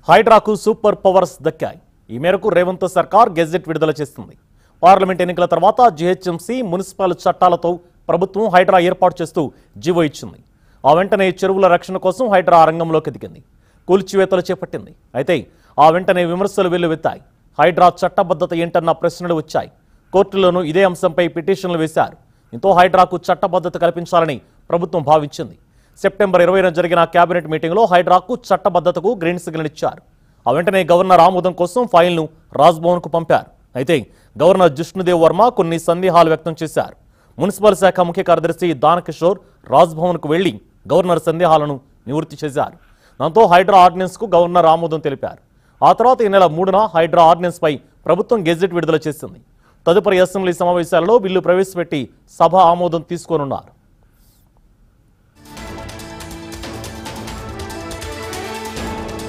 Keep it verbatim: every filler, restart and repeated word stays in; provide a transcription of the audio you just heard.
హైడ్రాకు super powers దక్కాయి. ఈ మేరకు రేవంత్ సర్కార్ గెజెట్ విడుదల చేస్తుంది. పార్లమెంట్ ఎన్నికల తర్వాత జీహెచ్ఎంసీ మున్సిపల్ చట్టాలతో ప్రభుత్వం హైడ్రా ఏర్పాటు చేస్తూ జీవో ఇచ్చింది. ఆ వెంటనే చెరువుల రక్షణ కోసం హైడ్రా రంగంలోకి దిగింది. కూల్చివేతలు చేపట్టింది. అయితే ఆ వెంటనే విమర్శలు వెల్లువెత్తాయి. హైడ్రా చట్టబద్ధత ఏంటన్న ప్రశ్నలు వచ్చాయి. కోర్టులోనూ ఇదే అంశంపై పిటిషన్లు వేశారు. దీంతో హైడ్రాకు చట్టబద్ధత కల్పించాలని ప్రభుత్వం భావించింది. సెప్టెంబర్ ఇరవైన జరిగిన కేబినెట్ మీటింగ్లో హైడ్రాకు చట్టబద్ధతకు గ్రీన్ సిగ్నల్ ఇచ్చారు. ఆ వెంటనే గవర్నర్ ఆమోదం కోసం ఫైల్ను రాజ్భవన్కు పంపారు. అయితే గవర్నర్ జిష్ణుదేవ్ వర్మ కొన్ని సందేహాలు వ్యక్తం చేశారు. మున్సిపల్ శాఖ ముఖ్య కార్యదర్శి దానకిషోర్ రాజ్భవన్కు వెళ్లి గవర్నర్ సందేహాలను నివృత్తి చేశారు. దాంతో హైడ్రా ఆర్డినెన్స్కు గవర్నర్ ఆమోదం తెలిపారు. ఆ తర్వాత ఈ నెల మూడున హైడ్రా ఆర్డినెన్స్పై ప్రభుత్వం గెజెట్ విడుదల చేసింది. తదుపరి అసెంబ్లీ సమావేశాలలో బిల్లు ప్రవేశపెట్టి సభ ఆమోదం తీసుకోనున్నారు.